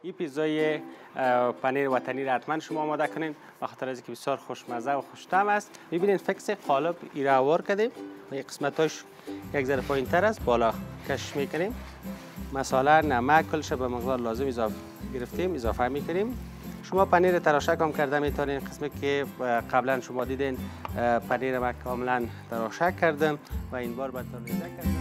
این پیزای پنیر وطنی را حتما شما آماده کنین، به خاطر از اینکه بسیار خوشمزه و خوش‌طعم است. می‌بینید فکس قالب ایرا آوار کردیم و یک قسمتاش یک ذره پایین‌تر است، بالا کش می‌کنیم. مصالح، نمک کلش به مقدار لازم اضافه می‌کنیم. شما پنیر تراشه هم کرده میتونین. قسمی که قبلا شما دیدین پنیر ما کاملا تراشه کردم و این بار به طور ریزه کردم.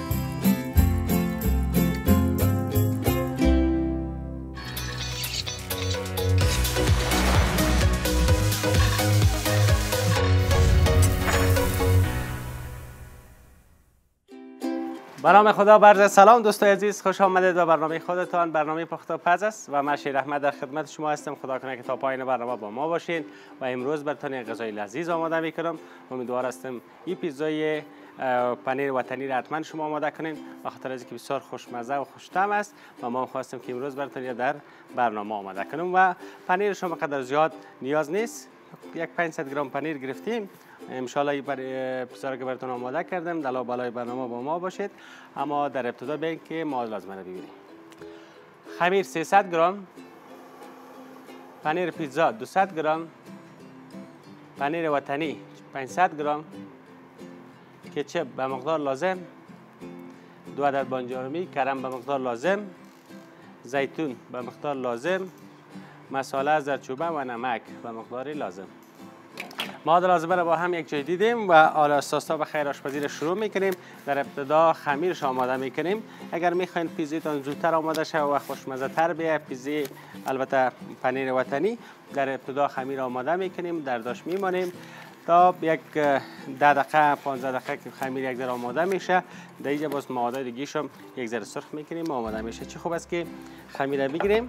به نام خدا، برز سلام دوستای عزیز، خوش آمدید به برنامه خودتان. برنامه پخت پز است و من شیر احمد در خدمت شما هستم. خدا کنه که تا پایان برنامه با ما باشین و امروز براتون یک غذای لذیذ آماده میکنم. امیدوار هستم این پیزای پنیر وطنی را حتما شما آماده کنین، به خاطر از اینکه بسیار خوشمزه و خوش‌طعم است و ما خواستم که امروز براتون در برنامه آماده کنم. و پنیر شما قدر زیاد نیاز نیست، یک 500 گرم پنیر گرفتیم. انشالله این پیزا که براتون آماده کردم. دلا بالای برنامه با ما باشید. اما در ابتدا ببینید که مواد لازمه رو ببینید. خمیر 300 گرم، پنیر پیتزا 200 گرم، پنیر وطنی 500 گرم، کچپ به مقدار لازم، 2 عدد بانجان کرم به مقدار لازم، زیتون به مقدار لازم، مصالح زردچوبه و نمک به مقدار لازم. مواد لازمه را با هم یک جای دیدیم و حالا اساسا به خیر آشپزی را شروع میکنیم. در ابتدا خمیرش آماده میکنیم. اگر میخواین پیزایتان زودتر آماده شه و خوشمزه تر بیه، پیزی البته پنیر وطنی، در ابتدا خمیر آماده میکنیم، در داش میمانیم تا یک 10 دقیقه 15 دقیقه که خمیر یک ذره آماده میشه. در اینجا باز مواد دیگه هم یک ذره سرخ میکنیم، آماده میشه. چه خوب است که خمیر بگیریم.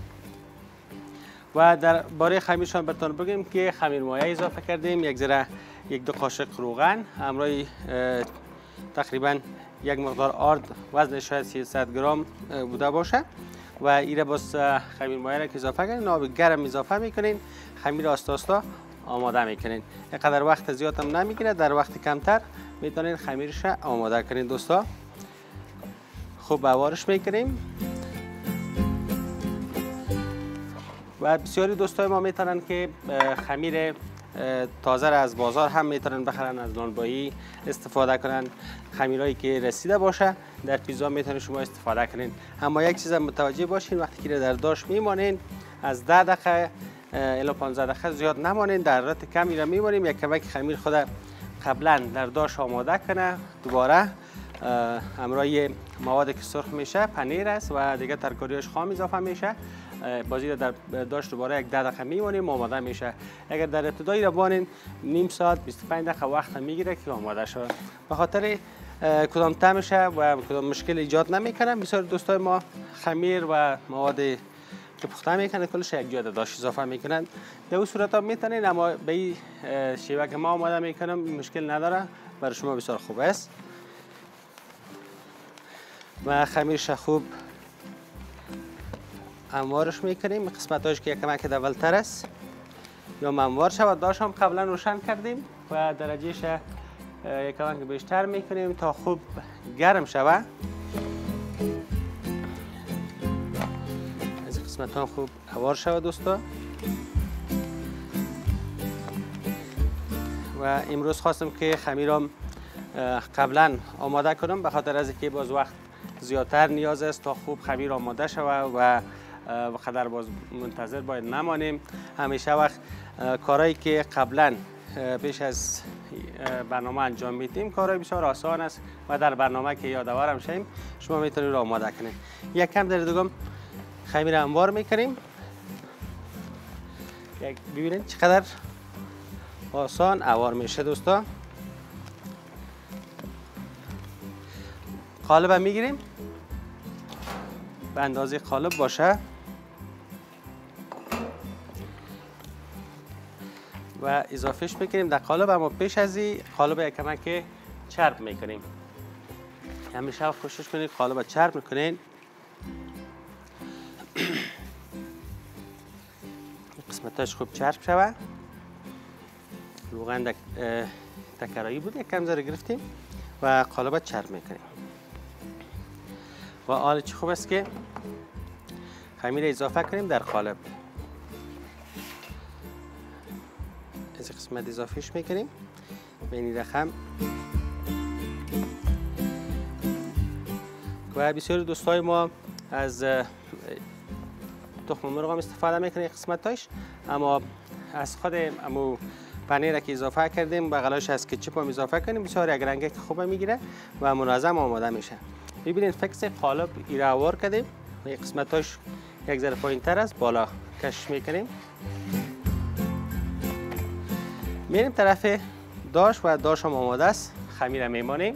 و در باره خمیرشان براتون بگیم که خمیر مایه اضافه کردیم، یک دو قاشق روغن، همراه تقریبا یک مقدار آرد وزنش شاید 300 گرم بوده باشه و ایره باز خمیر مایه را که اضافه کردین، آب گرم اضافه میکنین، خمیر آستا آماده میکنین. اینقدر وقت زیاد هم نمیگیره، در وقت کمتر میتونین خمیرش آماده کنین. دوستا خوب بوارش میکنیم و بسیاری دوستای ما میتونن که خمیر تازه را از بازار هم میتونن بخرن، از نانوایی استفاده کنن. خمیرایی که رسیده باشه در پیزا میتونن شما استفاده کنین. اما یک چیز متوجه باشین، وقتی که در داش میمانین از 10 دقیقه الی 15 دقیقه زیاد نمانین، در حالت کمی را میمانیم. یک کمک خمیر خود قبلا در داش آماده کنه. دوباره همراه مواد که سرخ میشه پنیر است و دیگه ترکاریاش خام اضافه میشه. بازی در داش دوباره یک 10 دقیقه میمونیم، آماده میشه. اگر در ابتدای را بانین نیم ساعت 25 دقیقه وقت میگیره که آماده شه. به خاطر کدام طعمشه و کدام مشکل ایجاد نمیکنه. بسیار دوستای ما خمیر و مواد که پخته میکنن کلش یک جای داش اضافه میکنن. در اون صورت ها میتونین، اما به این شیوه که ما آماده میکنم مشکل نداره، برای شما بسیار خوب است. و خمیرش خوب هموارش میکنیم. قسمت هاش که یکم اولتر است یا هموار شود. داش هم قبلا روشن کردیم و درجهش یکم بیشتر میکنیم تا خوب گرم شود. از قسمت ها خوب هموار شود دوستا. و امروز خواستم که خمیرم قبلا آماده کنم، به خاطر از اینکه باز وقت زیادتر نیاز است تا خوب خمیر آماده شود و قدر باز منتظر باید نمانیم. همیشه وقت کارهایی که قبلا پیش از برنامه انجام میدیم کارهای بسیار آسان است و در برنامه که یادآورم شیم شما میتونید آماده کنید. یک کم در دوم خمیر انبار میکنیم. ببینید چقدر آسان اوار میشه دوستا. قالب هم میگیریم، به اندازه قالب باشه و اضافهش میکنیم در قالب. اما پیش از این قالب یک کمک چرب میکنیم. همیشه کوشش کنید قالب چرب میکنین. قسمتاش خوب چرب شود. روغن تکرایی بود، یک کم ذره گرفتیم و قالب چرب میکنیم. و حال چه خوب است که خمیر اضافه کنیم در قالب. از قسمت اضافهش میکنیم به این رقم. و بسیاری دوستای ما از تخم مرغ هم استفاده میکنه قسمتاش، اما از خود امو پنیر که اضافه کردیم بغلش از کچپ هم اضافه کنیم، بسیار یک رنگی که خوب میگیره و منظم آماده میشه. ببینید فکس قالب ایراوار کردیم و قسمتاش یک ذره پایینتر است، بالا کش میکنیم. میریم طرف داش و داش هم آماده است، خمیر میمانیم.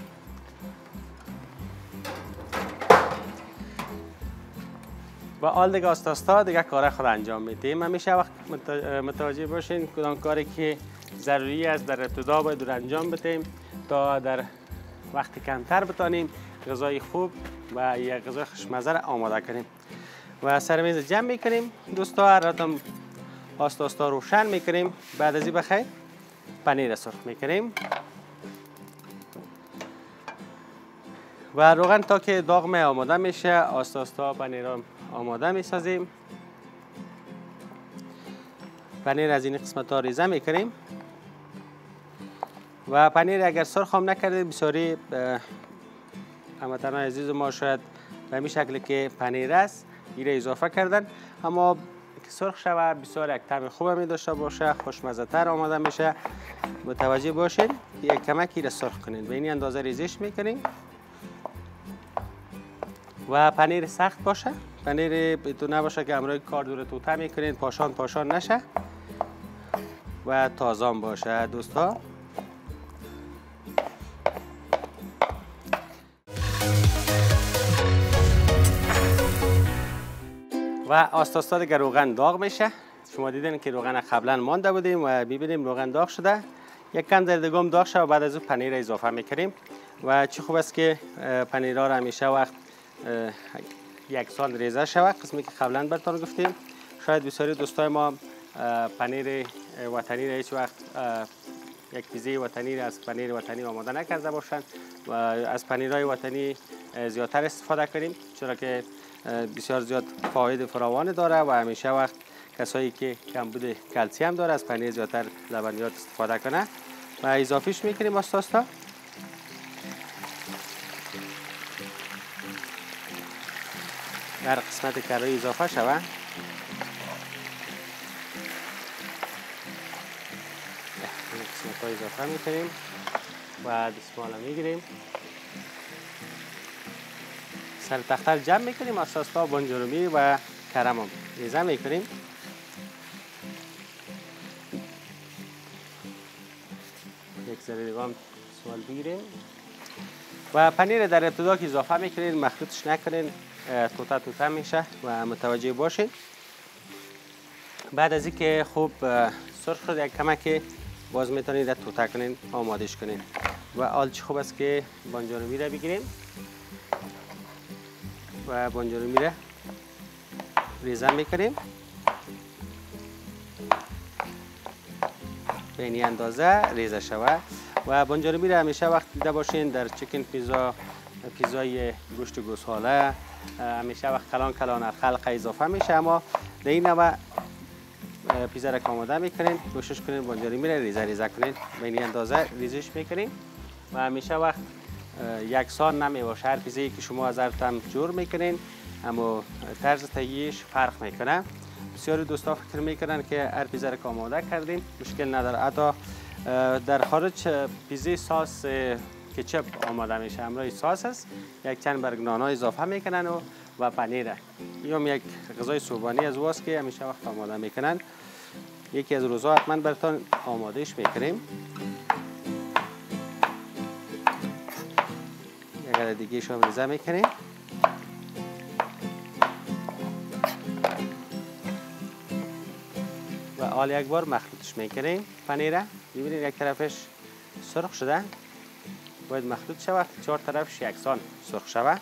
و آل دیگه آستاستا دیگه کار خود انجام میدیم. همیشه وقت متوجه باشین کدام کاری که ضروری است در ابتدا باید انجام بدیم تا در وقت کمتر بتانیم غذای خوب و یک غذای خوشمزه را آماده کنیم. و سر میز جمع میکنیم دوستا، راتم آستاستا روشن میکنیم. بعد از این بخیر پنیر سرخ میکنیم و روغن تا که داغ آماده میشه آستاستا پنیر آماده میسازیم. پنیر از این قسمت ها ریزه میکنیم و پنیر اگر سرخ هم نکردید بسیاری هموطنان عزیز ما شاید به این شکلی که پنیر است ایره اضافه کردن، اما که سرخ شوه بسیار یک طعم خوب می داشته باشه، خوشمزه تر آماده میشه. متوجه باشین یک کمک ایره سرخ کنین، به این اندازه ریزش میکنیم و پنیر سخت باشه، پنیر تو نباشه که امروز کار دور توته میکنین پاشان نشه و تازه باشه دوستا. و آستاستا دیگه روغن داغ میشه. شما دیدین که روغن قبلا مانده بودیم و ببینیم روغن داغ شده، یک کم در دیگه داغ شده و بعد از اون پنیر اضافه میکنیم. و چه خوب است که پنیرها را همیشه وقت یکسان ریزه شود. قسمی که قبلا براتون گفتیم شاید بسیاری دوستای ما پنیر وطنی را هیچ وقت یک پیزه وطنی را از پنیر وطنی آماده نکرده باشند و از پنیرهای وطنی زیادتر استفاده کنیم، چرا که بسیار زیاد فواید فراوان داره و همیشه وقت کسایی که کمبود کلسیم داره از پنیر زیادتر لبنیات استفاده کنه. و اضافهش میکنیم آستاستا. در قسمت کره اضافه شوه. این قسمت ها اضافه میکنیم و دستمال میگیریم، سر تختر جمع میکنیم. آستاستا بانجرومی و کرم هم ریزه میکنیم. یک ذره دیگه هم دستمال بگیریم و پنیر در ابتدا که اضافه میکنین مخلوطش نکنین، توته میشه و متوجه باشین. بعد از اینکه خوب سرخ شد یک کمک باز میتونید توته کنین، آمادش کنین. و آلچ خوب است که بانجانومی را بگیریم و بانجانومی را ریزه میکنیم به این اندازه ریزه شود. و بانجانومی را همیشه وقت دیده باشین در چیکن پیزا، پیزای گوشت گوساله همیشه وقت کلان خلق اضافه میشه، اما در این نوع پیزا را که آماده میکنین کوشش کنین بانجانومی را ریزه کنین، به این اندازه ریزش میکنین و همیشه وقت یکسان نمیباشه. هر پیزایی که شما از هر طعم جور میکنین اما طرز تهیه‌اش فرق میکنه. بسیاری دوستا فکر میکنن که هر پیزا را که آماده کردیم مشکل نداره. حتی در خارج پیزای ساس کچپ آماده میشه، همراه ساس است، یک چند برگ نانا اضافه میکنن و پنیر. این یک غذای صبحانه از واست که همیشه وقت آماده میکنن. یکی از روزها حتما براتون آمادهش میکنیم. یک عدد دیگه شو ریزه میکنیم و حال یک بار مخلوطش میکنیم. پنیر ببینید یک طرفش سرخ شده، باید مخلوط شود، چهار طرفش یکسان سرخ شود.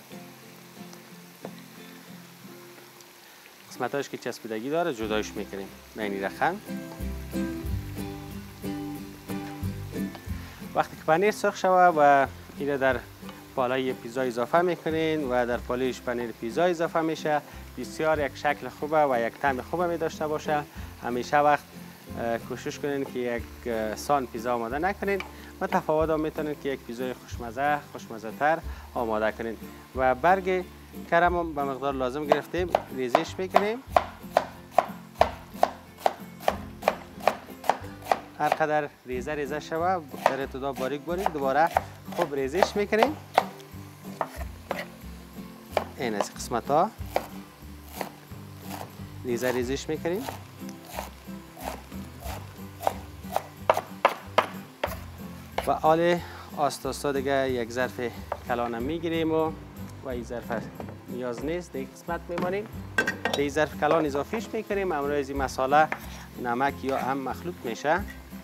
قسمتاش که چسبیدگی داره جدایش میکنیم به این رقم. وقتی که پنیر سرخ شود و این در پالای پیزا اضافه میکنین و در پالیش پنیر پیزا اضافه میشه، بسیار یک شکل خوبه و یک طعم خوبه می داشته باشه. همیشه وقت کوشش کنین که یک سان پیزا آماده نکنین و تفاوت هم میتونین که یک پیزای خوشمزه تر آماده کنین. و برگ کرم هم به مقدار لازم گرفتیم، ریزش میکنیم. هر قدر ریزه شوه در ابتدا باریک دوباره خوب ریزش میکنیم. این از قسمت ها ریزش میکنیم. و حال آستا دیگه یک ظرف کلانم میگیریم و این ظرف نیاز نیست، دیگه قسمت میمانیم. این ظرف کلان اضافیش میکنیم. همراه از این مساله نمک یا هم مخلوط میشه.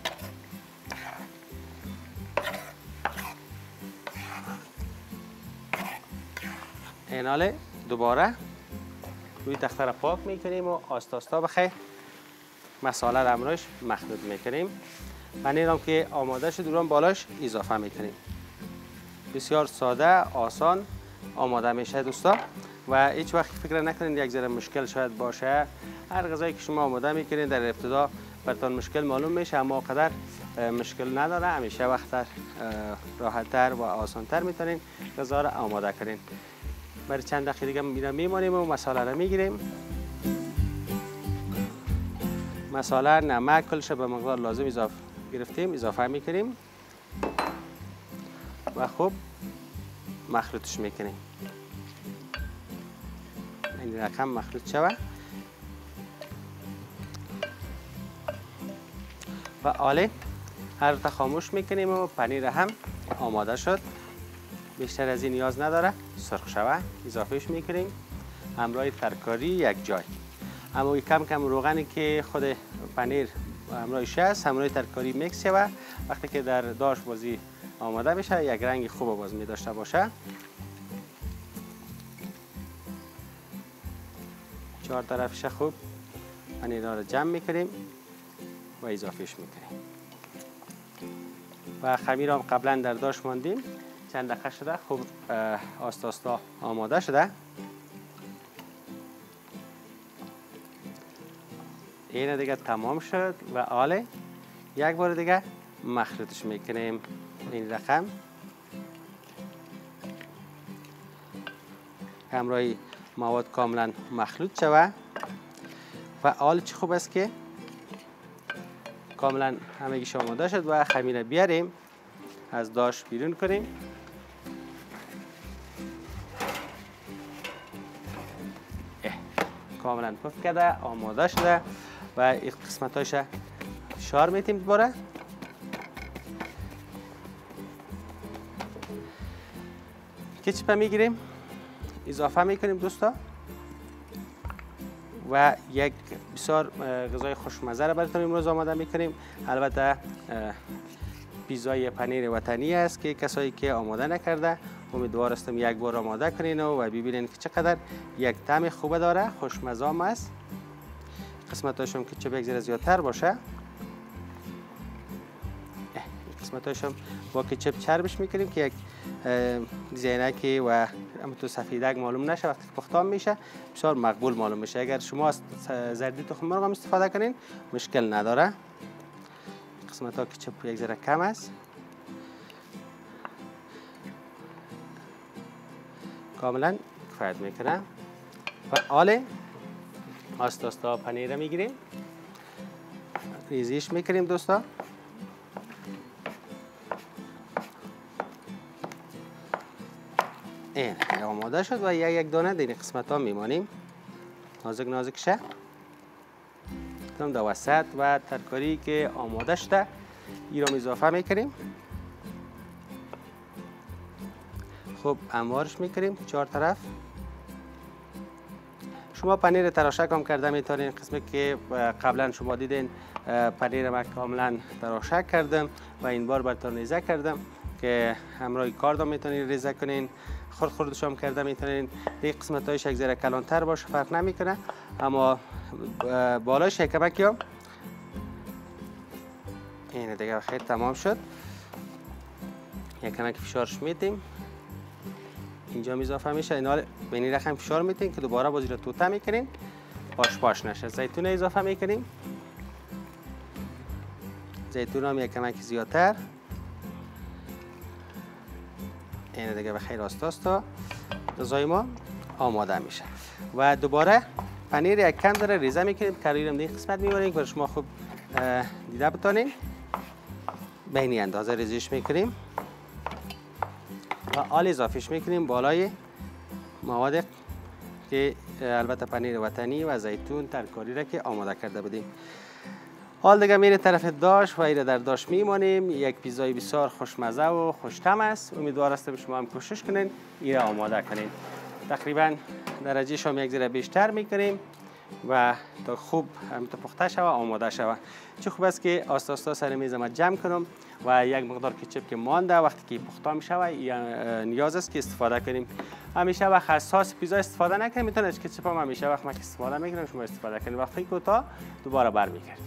این حاله دوباره روی تخته را پاک میکنیم و آستا بخیر مساله را همراهش مخلوط میکنیم. پنیر هم که آماده شد رو بالاش اضافه میکنیم. بسیار ساده، آسان آماده میشه دوستا. و هیچ وقت فکر نکنید یک ذره مشکل شاید باشه. هر غذایی که شما آماده میکنید در ابتدا براتون مشکل معلوم میشه، اما قدر مشکل نداره. همیشه وقت راحت‌تر و آسان‌تر میتونین غذا را آماده کنین. برای چند دقیقه دیگه میمانیم و مساله را میگیریم. مساله، نمک، کلش به مقدار لازم اضافه میکنیم و خوب مخلوطش میکنیم. این رقم مخلوط شود و حالا هر تا خاموش میکنیم و پنیر هم آماده شد. بیشتر از این نیاز نداره سرخ شود. اضافهش میکنیم همراه ترکاری یک جای. اما کم کم روغنی که خود پنیر همراهش هست همراه ترکاری میکس شود. وقتی که در داش بازی آماده بشه یک رنگ خوب باز می داشته باشه. 4 طرفش خوب پنیر را جمع میکنیم و اضافهش میکنیم. و خمیر هم قبلا در داش ماندیم، چند دقیقه شده خوب آستا آماده شده. این دیگه تمام شد و حالا یک بار دیگه مخلوطش میکنیم. این رقم همراه مواد کاملا مخلوط شود و حال چی خوب است که کاملا همگیش آماده شد و خمیر بیاریم از داش بیرون کنیم. کاملا پف کرده آماده شده و این قسمتاش فشار میتیم. دوباره کچپ میگیریم اضافه میکنیم دوستا و یک بسیار غذای خوشمزه را براتون امروز آماده میکنیم. البته پیزای پنیر وطنی است که کسایی که آماده نکرده امیدوار هستم یک بار آماده کنین و ببینین که چقدر یک طعم خوبه داره، خوشمزه هم است. قسمتاش هم کچپ یک ذره زیادتر باشه. قسمتاش هم با کچپ چربش میکنیم که یک زینکی و تو سفیدک معلوم نشه. وقتی پختام میشه بسیار مقبول معلوم میشه. اگر شما زردی تخم مرغ هم استفاده کنین مشکل نداره. قسمت ها کچپ یک ذره کم است. کاملا کفایت میکنه. و حالا آستا پنیر میگیریم ریزیش میکنیم دوستا. این آماده شد و یک دانه در این قسمت ها میمانیم نازک شه. در وسط و ترکاری که آماده شده این را اضافه میکنیم. خوب هموارش میکنیم 4 طرف. شما پنیر تراشک هم کرده میتونین. قسمی که قبلا شما دیدین پنیر ما کاملا تراشک کردم و این بار براتون ریزه کردم که همراه کارد هم میتونین ریزه کنین. خردش هم کرده میتونین. دیگه قسمت هایش یک ذره کلانتر باشه فرق نمیکنه، اما بالاش کمکی هم این دیگه خیلی تمام شد. یک کمک فشارش میدیم اینجا اضافه میشه. اینا به این رقم فشار میتین که دوباره باز رو توته میکنین پاش نشه. زیتون اضافه میکنیم. زیتون هم یک کمک زیادتر. این دیگه بخیر آستا غذای ما آماده میشه. و دوباره پنیر یک کم داره ریزه میکنیم. کاریرم این قسمت میبریم که شما خوب دیده بتونین. به این اندازه ریزش میکنیم و آل اضافهش میکنیم بالای مواد که البته پنیر وطنی و زیتون ترکاری را که آماده کرده بودیم. حال دیگه میره طرف داش و ایره در داش میمانیم. یک پیزای بسیار خوشمزه و خوش‌طعم است. امیدوار هستم شما هم کوشش کنین ایره آماده کنین. تقریبا درجه شام یک ذره بیشتر میکنیم و تا خوب هم تا پخته شوه آماده شوه. چه خوب است که آستا سر میز ما جمع کنم و یک مقدار کچپ که مانده وقتی که پخته میشوه نیاز است که استفاده کنیم. همیشه وقت از ساس پیزا استفاده نکنیم. میتونه کچپ هم همیشه وقت ما که استفاده میکنیم شما استفاده کنید. وقتی کوتاه دوباره برمیگردیم.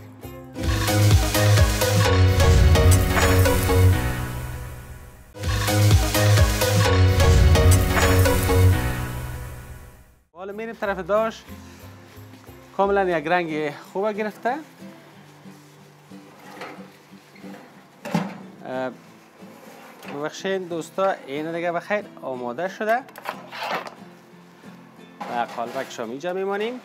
حالا میریم طرف داش. کاملا یک رنگ خوب گرفته. ببخشید دوستا این دیگه بخیر آماده شده و قالبکش رو اینجا میمانیم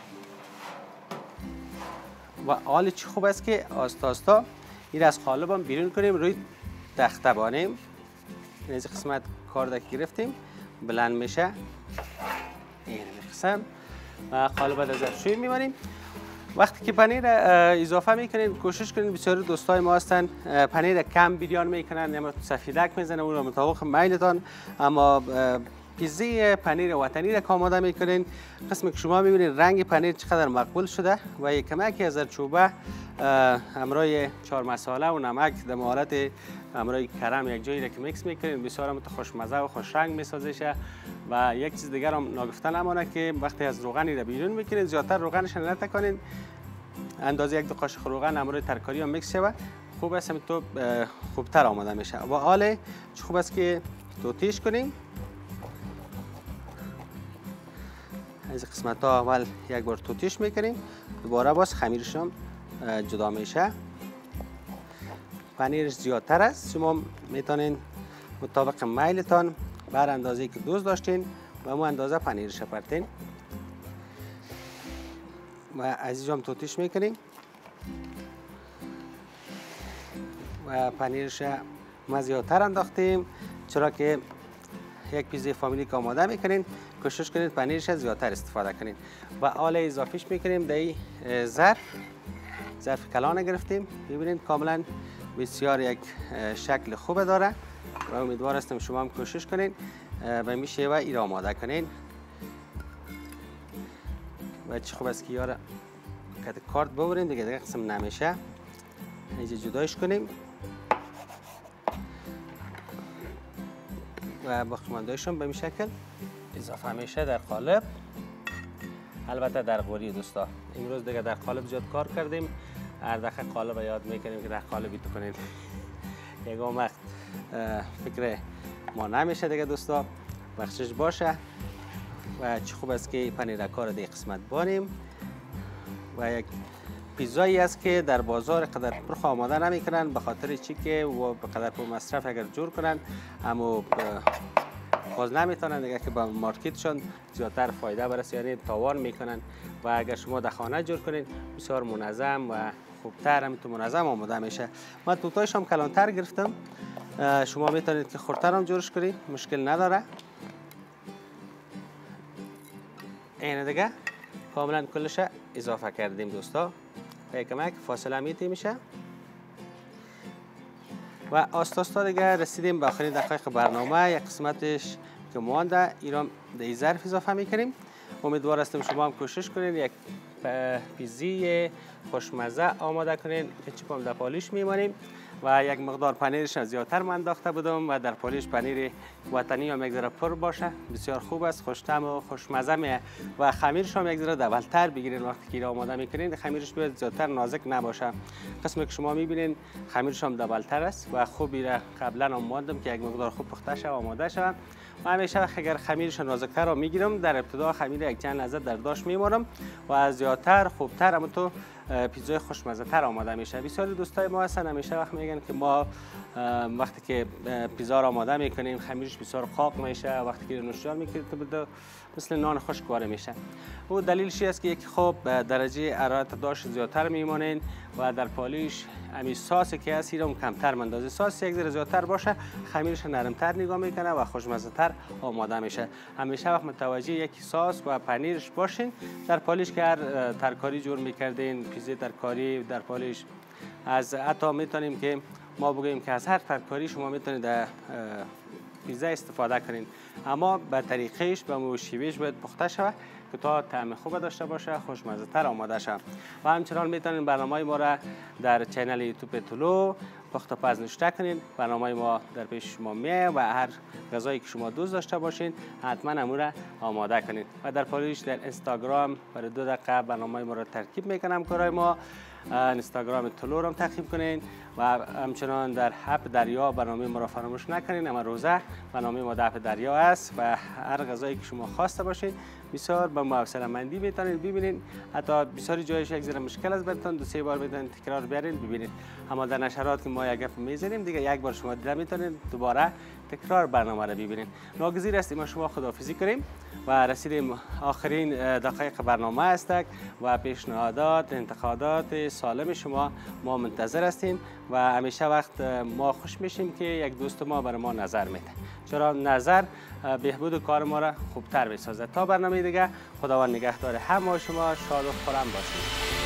و حال چی خوب است که آستا این از قالب هم بیرون کنیم روی تخته بانیم. این از قسمت کار دیگه گرفتیم بلند میشه این قسم و قالب از ظرفشویی میمانیم. وقتی که پنیر اضافه میکنین کوشش کنین. بسیاری دوستای ما هستن پنیر کم بیریان میکنن یا سفیدک میزنن اون رو مطابق میلتان. اما پیزی پنیر وطنی را آماده میکنین. قسمی که شما میبینید رنگ پنیر چقدر مقبول شده و یک کمکی از زردچوبه همراه 4 مساله و نمک در حالت همراه کرم یک جایی را که میکس میکنین بسیار هم خوشمزه و خوش رنگ میسازه. و یک چیز دیگر هم ناگفته نمانه که وقتی از روغنی را بیرون میکنین زیادتر روغنش نتکنین. اندازه 1-2 قاشق روغن همراه ترکاری هم میکس شود خوب است تو خوبتر آماده میشه. و حال خوب است که توتیش کنین. از قسمت ها اول یک بار توتیش میکنیم دوباره باز خمیرش هم جدا میشه. پنیرش زیادتر است شما میتونین مطابق میلتان بر اندازه که دوست داشتین و مو اندازه پنیرش پرتین و از اینجا هم توتیش میکنیم و پنیرش ما زیادتر انداختیم چرا که یک پیزای فامیلی که آماده میکنین کوشش کنید پنیرش زیادتر استفاده کنین. و آل اضافهش میکنیم در این ظرف کلان گرفتیم. ببینید کاملا بسیار یک شکل خوب داره و امیدوار هستم شما هم کوشش کنین و میشه و ایره آماده کنین. و چه خوب است که یاره کارت ببرین دیگه قسم نمیشه. اینجا جدایش کنیم و باقیماندهشون به این شکل اضافه میشه در قالب. البته در قوری دوستا امروز دیگه در قالب زیاد کار کردیم. هر دفعه قالب یاد میکنیم که در قالبی تو کنین. یک وقت فکر ما نمیشه دیگه دوستا بخشش باشه. و چه خوب است که پنیر کار دی قسمت بانیم و یک پیزایی است که در بازار قدر پرخ آماده نمیکنن به خاطر چی که و به قدر پر مصرف اگر جور کنن اما باز نمیتونن دیگه که با مارکتشون زیادتر فایده برسه یعنی تاوان میکنن. و اگر شما در خانه جور کنین بسیار منظم و خوبتر همینطور منظم آماده میشه. من توتایش هم کلانتر گرفتم. شما میتونید که خردتر هم جورش کنید مشکل نداره. این دیگه کاملا کلش اضافه کردیم دوستا و کمک فاصله میتی میشه و آستا دیگه رسیدیم به آخرین دقایق برنامه. یک قسمتش که مانده ایران در ظرف اضافه میکنیم. امیدوار هستم شما هم کوشش کنین یک پیزی خوشمزه آماده کنین. کچپ هم در پالیش میمانیم. و یک مقدار پنیرش زیادتر من انداخته بودم و در پالیش پنیر وطنی هم یک ذره پر باشه، بسیار خوب است، خوش‌طعم و خوشمزه میه و خمیرش هم یک ذره دبلتر بگیرین. وقتی که آماده میکنین خمیرش باید زیادتر نازک نباشه. قسمی که شما میبینین خمیرش هم دبلتر است و خوبی را قبلا آمادم که یک مقدار خوب پخته شود آماده شود. و همیشه اگر خمیرش نازکتر را میگیرم در ابتدا خمیر یک چند لحظه در داش میمارم و زیادتر خوبتر اما تو پیتزای خوشمزه تر آماده میشه. بسیاری دوستای ما هستن همیشه وقت میگن که ما وقتی که پیتزا را آماده میکنیم خمیرش بسیار قاق میشه، وقتی که نوشابه میکنیم مثل نان خشکواره میشه. او دلیلش است که یک خوب درجه حرارت داش زیادتر میمونین و در پالیش امی ساسی که هست هم کمتر مندازه. ساس یک ذره زیادتر باشه خمیرش نرمتر نگاه میکنه و خوشمزه تر آماده میشه. همیشه وقت متوجه یک ساس و پنیرش باشین. در پالیش که هر ترکاری جور میکردین، پیزا ترکاری در پالیش از حتی میتونیم که ما بگوییم که از هر ترکاری شما میتونید پیزا استفاده کنین، اما به طریقش به شیوهش باید پخته شود که تا طعم خوب داشته باشه، خوشمزه تر آماده شود. و همچنان میتونین برنامه ما را در چینل یوتیوب طلوع پخت و پز نوشته کنین. برنامه ما در پیش شما میه و هر غذایی که شما دوست داشته باشین حتما امور را آماده کنین. و در پالیش در اینستاگرام برای 2 دقیقه برنامه ما را ترکیب میکنم کارای ما. اینستاگرام طلوع را تعقیب کنین و همچنان در اپ دریا برنامه ما را فراموش نکنین. اما روزه برنامه ما در اپ دریا است و هر غذایی که شما خواسته باشین بسیار با حوصله‌مندی میتونید ببینین. حتی بسیاری جایش یک ذره مشکل است براتون 2-3 بار میتونید تکرار بیارین ببینید. اما در نشرات که ما یک گپ میزنیم دیگه یک بار شما دیده میتونید دوباره تکرار برنامه را ببینین. ناگزیر است ما شما خداحافظی کنیم و رسیدیم آخرین دقایق برنامه است و پیشنهادات انتقادات سالم شما ما منتظر هستیم و همیشه وقت ما خوش میشیم که یک دوست ما برای ما نظر میده، چرا نظر بهبود کار ما را خوبتر بسازه. تا برنامه دیگه خداوند نگهدار همه شما، شاد و خرم باشید.